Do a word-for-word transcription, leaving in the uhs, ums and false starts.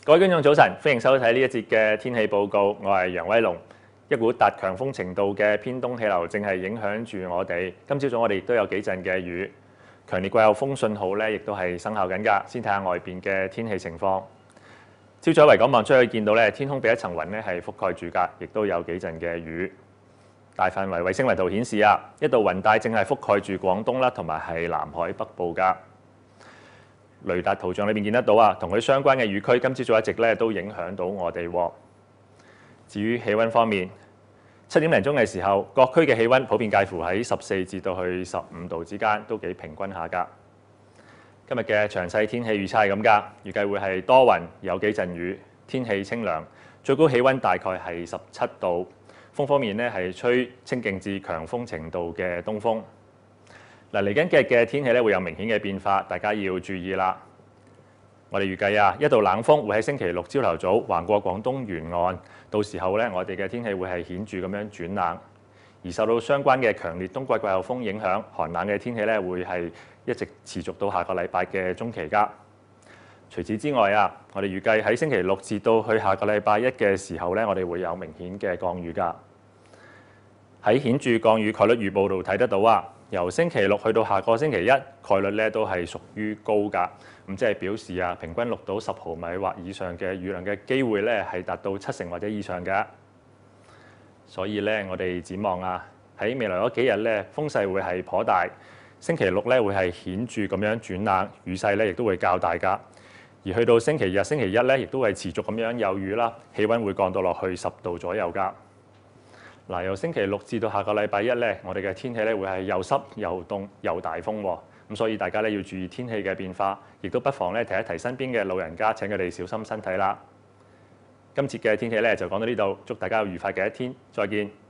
各位觀眾早晨，歡迎收睇呢一節嘅天氣報告。我係楊威龍。一股達強風程度嘅偏東氣流正係影響住我哋。今朝早我哋亦都有幾陣嘅雨，強烈季候風信號咧，亦都係生效緊㗎。先睇下外邊嘅天氣情況。朝早維港望出去見到咧，天空被一層雲咧係覆蓋住㗎，亦都有幾陣嘅雨。大範圍衛星雲圖顯示啊，一道雲帶正係覆蓋住廣東啦，同埋係南海北部㗎。雷達圖像裏面見得到啊，同佢相關嘅雨區，今朝早一直咧都影響到我哋喎。至於氣温方面，七點零鐘嘅時候，各區嘅氣温普遍介乎喺十四至到去十五度之間，都幾平均下㗎。今日嘅詳細天氣預測係咁㗎，預計會係多雲，有幾陣雨，天氣清涼，最高氣温大概係十七度。風方面呢係吹清勁至強風程度嘅東風。嗱，嚟緊幾日嘅天氣咧會有明顯嘅變化，大家要注意啦。我哋預計啊，一道冷鋒會喺星期六朝頭早橫過廣東沿岸，到時候咧我哋嘅天氣會係顯著咁樣轉冷，而受到相關嘅強烈冬季季候風影響，寒冷嘅天氣咧會係一直持續到下個禮拜嘅中期㗎。除此之外啊，我哋預計喺星期六至到去下個禮拜一嘅時候咧，我哋會有明顯嘅降雨㗎。喺顯著降雨概率預報度睇得到啊，由星期六去到下個星期一，概率咧都係屬於高㗎。咁即係表示啊，平均錄到十毫米或以上嘅雨量嘅機會咧係達到七成或者以上㗎。所以咧，我哋展望啊，喺未來嗰幾日咧，風勢會係頗大。星期六咧會係顯著咁樣轉冷，雨勢咧亦都會較大㗎。而去到星期日、星期一咧，亦都係持續咁樣有雨啦，氣温會降到落去十度左右㗎。嗱，由星期六至到下個禮拜一咧，我哋嘅天氣咧會係又濕又凍又大風喎，咁所以大家咧要注意天氣嘅變化，亦都不妨咧提一提身邊嘅老人家，請佢哋小心身體啦。今節嘅天氣咧就講到呢度，祝大家有愉快嘅一天，再見。